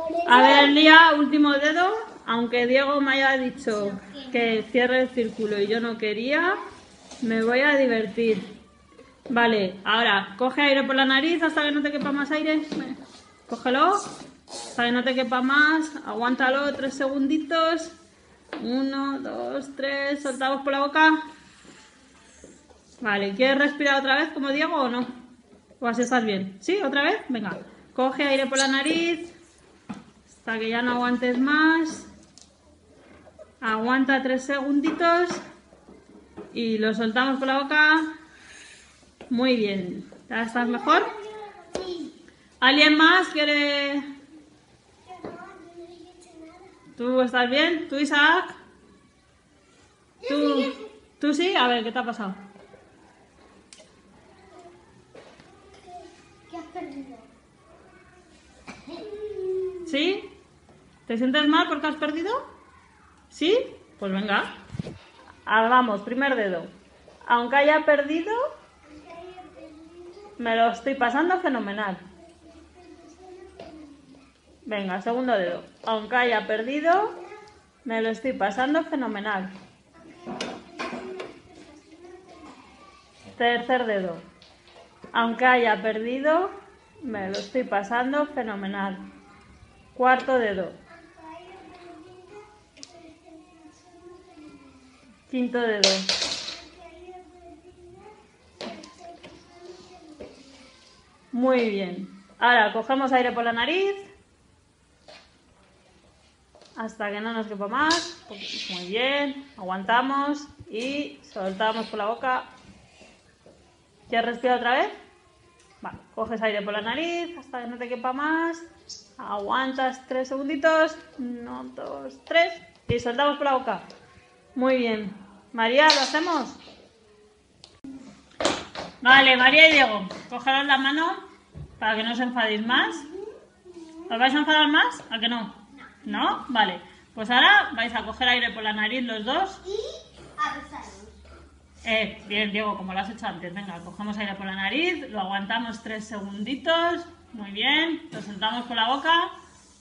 A ver, Lía, último dedo. Aunque Diego me haya dicho que cierre el círculo y yo no quería, me voy a divertir. Vale, ahora coge aire por la nariz hasta que no te quepa más aire. Cógelo hasta que no te quepa más. Aguántalo 3 segunditos. 1, 2, 3. Soltamos por la boca. Vale, ¿quieres respirar otra vez como Diego o no? ¿O así estás bien? ¿Sí? ¿Otra vez? Venga. Coge aire por la nariz hasta que ya no aguantes más. Aguanta 3 segunditos y lo soltamos por la boca. Muy bien. ¿Ya estás mejor? ¿Alguien más quiere? ¿Tú estás bien? ¿Tú, Isaac? ¿Tú sí? A ver, ¿qué te ha pasado? ¿Qué has perdido? ¿Sí? ¿Te sientes mal porque has perdido? ¿Sí? Pues venga. Hagamos, primer dedo. Aunque haya perdido, me lo estoy pasando fenomenal. Venga, segundo dedo. Aunque haya perdido, me lo estoy pasando fenomenal. Tercer dedo. Aunque haya perdido, me lo estoy pasando fenomenal. Cuarto dedo. Quinto dedo. Muy bien. Ahora cogemos aire por la nariz hasta que no nos quepa más. Muy bien. Aguantamos y soltamos por la boca. ¿Quieres respirar otra vez? Vale. Coges aire por la nariz hasta que no te quepa más. Aguantas 3 segunditos. 1, 2, 3. Y soltamos por la boca. Muy bien. María, ¿lo hacemos? Vale, María y Diego, cogeros la mano para que no os enfadéis más. ¿Os vais a enfadar más? ¿A que no? ¿No? Vale. Pues ahora vais a coger aire por la nariz los dos. Y abrazaros. Bien, Diego, como lo has hecho antes. Venga, cogemos aire por la nariz, lo aguantamos 3 segunditos. Muy bien. Lo soltamos por la boca.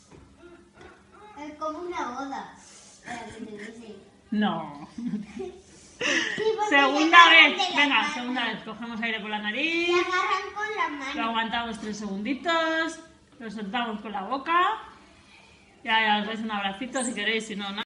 Es como una boda. Para que te bese. No. Sí, porque Segunda te agarran vez. de la Venga, mano. segunda vez. Cogemos aire por la nariz. Te agarran con la Lo mano. aguantamos 3 segunditos. Lo soltamos por la boca. Ya os dais un abracito si queréis, si no, no.